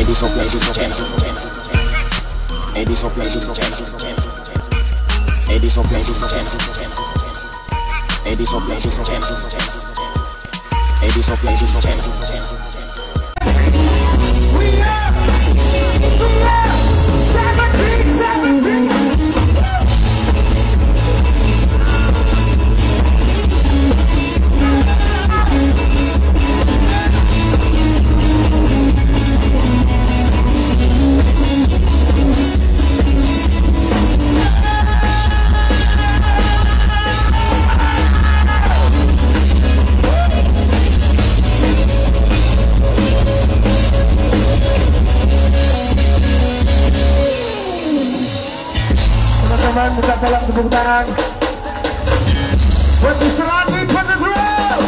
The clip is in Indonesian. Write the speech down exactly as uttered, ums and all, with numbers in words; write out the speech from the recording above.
Ladies of ladies of ladies of ladies of ladies of ladies of ladies of ladies of ladies of ladies of We are, we are seventeen, seventeen. Teman-teman, buka salam tepuk tangan buat Islami pada drum.